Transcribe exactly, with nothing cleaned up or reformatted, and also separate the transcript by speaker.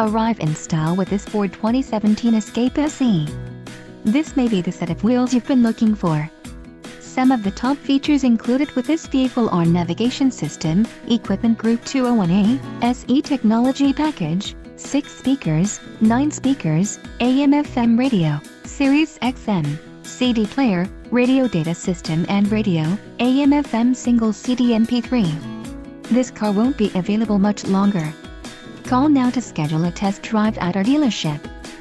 Speaker 1: Arrive in style with this Ford twenty seventeen Escape S E. This may be the set of wheels you've been looking for. Some of the top features included with this vehicle are navigation system, equipment group two oh one A, S E technology package, six speakers, nine speakers, A M F M radio, Sirius X M, C D player, radio data system and radio, A M F M single C D M P three. This car won't be available much longer. Call now to schedule a test drive at our dealership.